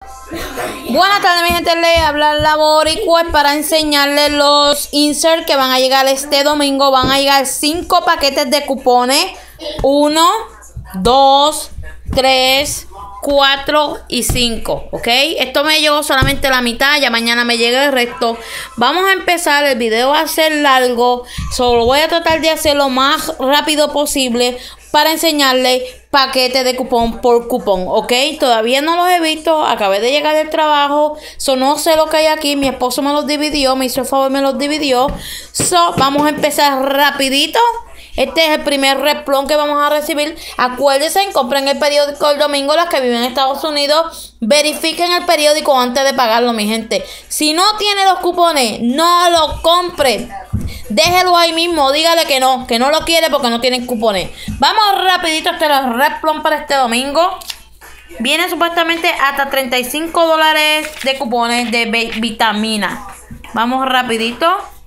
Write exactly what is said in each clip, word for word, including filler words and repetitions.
Buenas tardes, mi gente, les habla la Boricua para enseñarles los inserts que van a llegar este domingo. Van a llegar cinco paquetes de cupones. uno, dos, tres, cuatro y cinco, ¿ok? Esto me llegó solamente la mitad, ya mañana me llega el resto. Vamos a empezar, el video va a ser largo, solo voy a tratar de hacerlo lo más rápido posible para enseñarles paquetes de cupón por cupón, ¿ok? Todavía no los he visto, acabé de llegar del trabajo, so no sé lo que hay aquí, mi esposo me los dividió, me hizo el favor, me los dividió. So, vamos a empezar rapidito. Este es el primer replón que vamos a recibir. Acuérdense, compren el periódico el domingo. Las que viven en Estados Unidos, verifiquen el periódico antes de pagarlo, mi gente. Si no tiene los cupones, no lo compren. Déjelo ahí mismo, dígale que no, que no lo quiere porque no tienen cupones. Vamos rapidito, este es el replón para este domingo. Viene supuestamente hasta treinta y cinco dólares de cupones de vitamina. Vamos rapidito.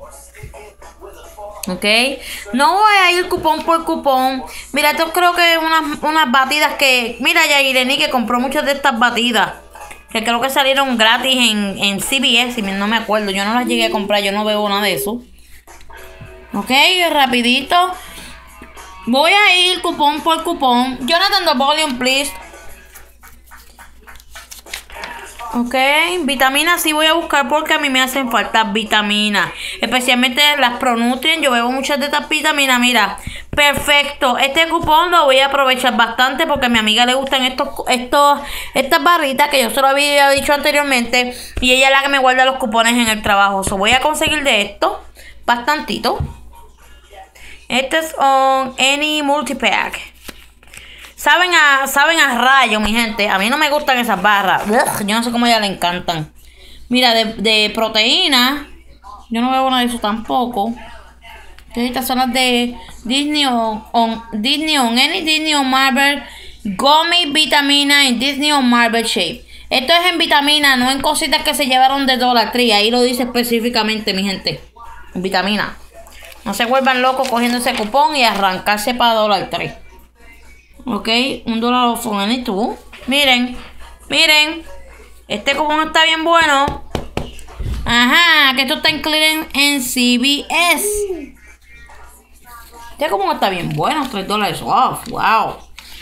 Ok, no voy a ir cupón por cupón. Mira, esto creo que unas, unas batidas que... Mira, Yaireni que compró muchas de estas batidas, que creo que salieron gratis en, en C V S, no me acuerdo. Yo no las llegué a comprar, yo no bebo nada de eso. Ok, rapidito. Voy a ir cupón por cupón. Jonathan, the volume, please. Ok, vitaminas sí voy a buscar porque a mí me hacen falta vitaminas. Especialmente las Pronutrient. Yo bebo muchas de estas vitaminas. Mira, perfecto. Este cupón lo voy a aprovechar bastante porque a mi amiga le gustan estos, estos, estas barritas que yo se lo había dicho anteriormente. Y ella es la que me guarda los cupones en el trabajo. So, voy a conseguir de esto bastantito. Este es on Any Multipack. Saben a, saben a rayo, mi gente. A mí no me gustan esas barras. Ugh, yo no sé cómo a ella le encantan. Mira, de, de proteína. Yo no veo nada de eso tampoco. Estas son las de Disney on, on Disney on Any Disney on Marble Gummy Vitamina en Disney on Marble Shape. Esto es en vitamina, no en cositas que se llevaron de Dollar Tree. Ahí lo dice específicamente, mi gente. En vitamina. No se vuelvan locos cogiendo ese cupón y arrancarse para Dollar Tree. Ok, un dólar off on any two. Miren, miren. Este cupón está bien bueno. Ajá, que esto está en clearance en C V S. Este cupón está bien bueno, tres dólares off. Wow.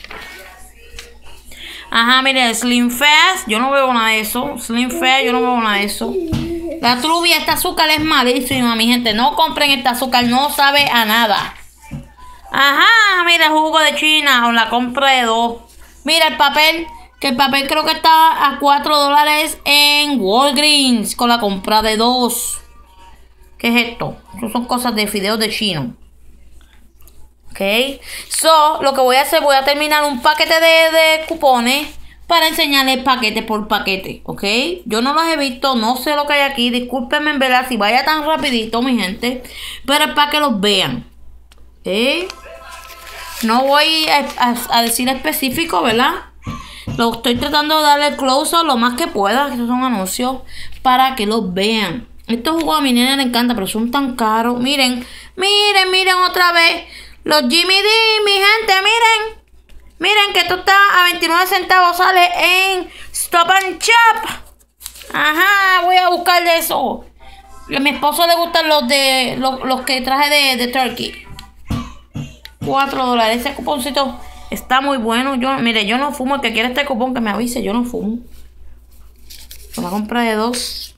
Ajá, miren, Slim Fast. Yo no veo nada de eso. Slim Fast, yo no veo nada de eso. La Truvia, este azúcar es malísima, mi gente. No compren este azúcar, no sabe a nada. Ajá, mira, jugo de China, o la compra de dos. Mira el papel, que el papel creo que está a cuatro dólares en Walgreens con la compra de dos. ¿Qué es esto? Eso son cosas de fideos de chino. Ok, so, lo que voy a hacer, voy a terminar un paquete de, de cupones para enseñarles paquete por paquete, ok. Yo no los he visto, no sé lo que hay aquí, discúlpenme en verdad si vaya tan rapidito, mi gente, pero es para que los vean. ¿Eh? No voy a, a, a decir específico, ¿verdad? Lo estoy tratando de darle close lo más que pueda. Estos son anuncios para que los vean. Estos jugos a mi nena le encanta, pero son tan caros. Miren, miren, miren otra vez. Los Jimmy D, mi gente, miren. Miren que esto está a veintinueve centavos. Sale en Stop and Shop. Ajá, voy a buscar de eso. A mi esposo le gustan los de los, los que traje de, de Turkey. cuatro dólares. Ese cuponcito está muy bueno. Yo, mire, yo no fumo. El que quiera este cupón que me avise. Yo no fumo. Con la compra de dos.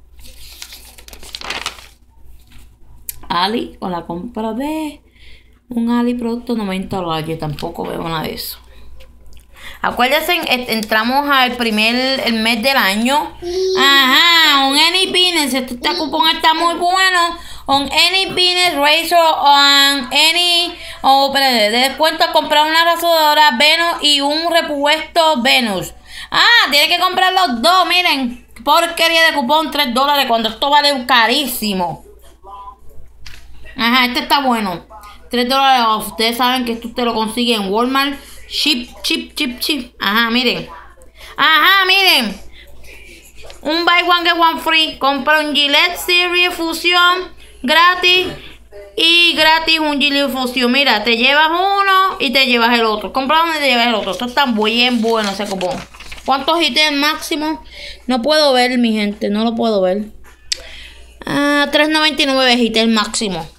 Ali. Con la compra de un Ali producto noventa dólares. Yo tampoco veo nada de eso. Acuérdense, entramos al primer el mes del año. Ajá. Un Any Business. Este, este cupón está muy bueno. On Any Business Razor, on Any, oh, espérate, de descuento a comprar una rasadora Venus y un repuesto Venus. Ah, tiene que comprar los dos, miren. Porquería de cupón, tres dólares, cuando esto vale carísimo. Ajá, este está bueno. tres dólares, ustedes saben que esto usted lo consigue en Walmart. Chip, chip, chip, chip. Ajá, miren. Ajá, miren. Un buy one get one free. Compra un Gillette Series Fusión gratis y gratis un Gillette Fusión. Mira, te llevas uno y te llevas el otro. Compra uno y te llevas el otro. Esto está bien bueno ese cupón. ¿Cuántos hits el máximo? No puedo ver, mi gente, no lo puedo ver. Ah, tres noventa y nueve hits el máximo.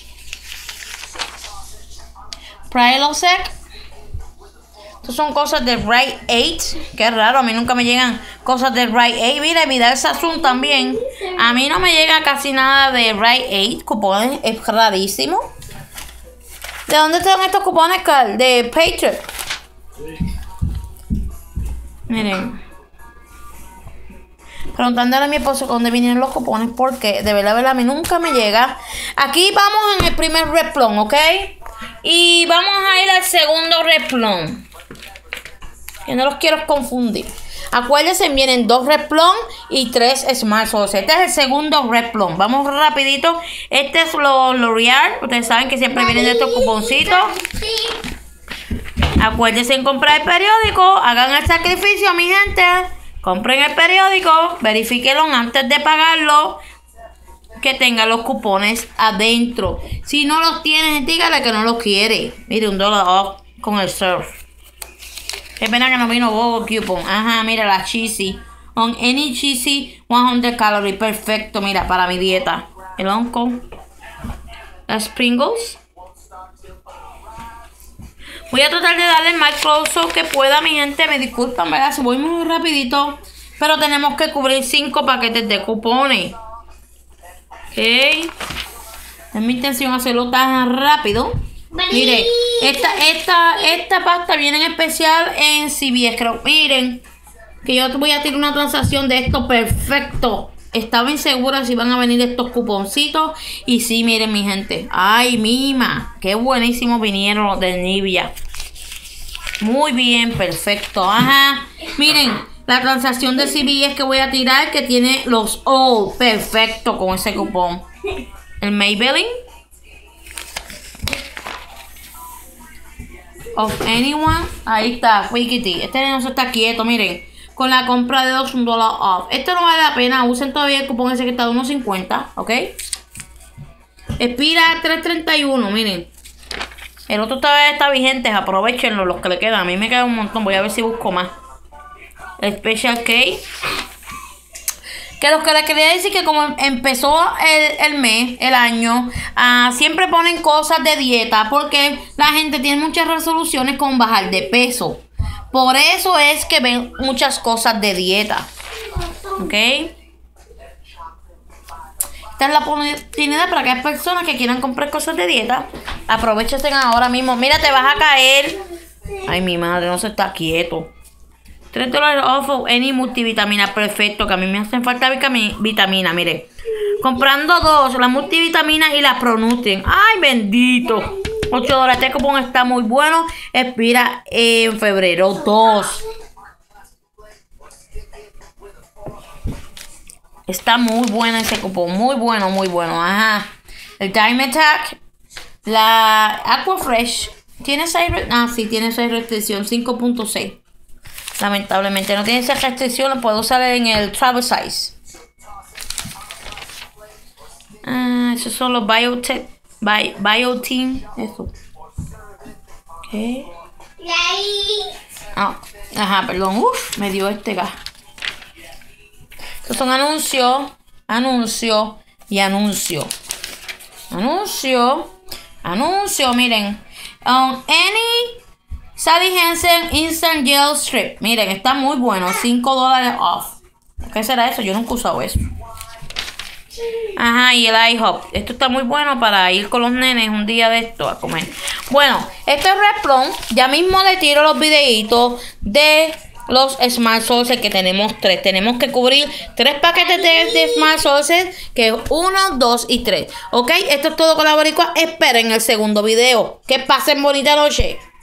Prilosec. Estas son cosas de Rite Aid. Qué raro, a mí nunca me llegan cosas de Rite Aid. Mira, Vidal Sassoon también. A mí no me llega casi nada de Rite Aid. Cupones, es rarísimo. ¿De dónde están estos cupones, Carl? De Patriot. Miren. Preguntándole a mi esposo dónde vinieron los cupones, porque de verdad, de verdad, a mí nunca me llega. Aquí vamos en el primer replón, ¿ok? Y vamos a ir al segundo replón. Que no los quiero confundir. Acuérdense, vienen dos replón y tres Smart Sources. Este es el segundo replón. Vamos rapidito. Este es los L'Oreal. Ustedes saben que siempre vienen de estos cuponcitos. Acuérdense en comprar el periódico. Hagan el sacrificio, mi gente. Compren el periódico. Verifíquenlo antes de pagarlo. Que tenga los cupones adentro. Si no los tienes, dígale que no los quiere. Mire, un dólar off con el surf. Qué pena que no vino Bobo Coupon. Ajá, mira la cheesy. On any cheesy, cien calories. Perfecto, mira, para mi dieta. El Uncle. Las Pringles. Voy a tratar de darle el más close-up que pueda, mi gente. Me disculpan, ¿verdad? Si voy muy rapidito. Pero tenemos que cubrir cinco paquetes de cupones. Ok. Es mi intención hacerlo tan rápido. Miren, esta, esta, esta pasta viene en especial en C V S, creo. Miren, que yo voy a tirar una transacción de esto perfecto. Estaba insegura si van a venir estos cuponcitos. Y sí, miren, mi gente. Ay, mima, qué buenísimos vinieron los de Nivea. Muy bien, perfecto. Ajá. Miren, la transacción de C V S que voy a tirar, que tiene los all. Perfecto con ese cupón. El Maybelline. Of anyone. Ahí está, Wikity. Este no se está quieto, miren. Con la compra de dos, un dólar off. Esto no vale la pena. Usen todavía el cupón ese que está de uno cincuenta. ¿Ok? Expira tres treinta y uno, miren. El otro todavía está vigente. Aprovechenlo, los que le quedan. A mí me queda un montón. Voy a ver si busco más. El Special K. Que los que les quería decir que como empezó el, el mes, el año, uh, siempre ponen cosas de dieta porque la gente tiene muchas resoluciones con bajar de peso. Por eso es que ven muchas cosas de dieta. ¿Ok? Esta es la oportunidad para aquellas personas que quieran comprar cosas de dieta. Aprovechen ahora mismo. Mira, te vas a caer. Ay, mi madre, no se está quieto. tres dólares off of any multivitamina. Perfecto, que a mí me hacen falta vitamina, mire. Comprando dos, la multivitamina y la Pronutrien. Ay, bendito. ocho dólares. Este cupón está muy bueno. Expira en febrero dos. Está muy bueno ese cupón. Muy bueno, muy bueno. Ajá. El Time Attack. La Aquafresh. ¿Tiene seis? Ah, sí, tiene seis restricción. cinco punto seis. Lamentablemente no tiene esa restricción. Lo puedo usar en el travel size. Ah, esos son los Biotech. Bi Biotin. Eso. ¿Qué? Ah, ajá, perdón. Uf, me dio este gas. Estos son anuncios. Anuncio. Y anuncio. Anuncio. Anuncio. Miren. Um, any Sally Hansen Instant Gel Strip. Miren, está muy bueno. cinco dólares off. ¿Qué será eso? Yo nunca he usado eso. Ajá, y el IHOP. Esto está muy bueno para ir con los nenes un día de esto a comer. Bueno, este replón, ya mismo le tiro los videitos de los Smart Sources, que tenemos tres. Tenemos que cubrir tres paquetes de, de Smart Sources, que es uno, dos y tres. Ok, esto es todo con la boricua. Esperen el segundo video. Que pasen bonita noche.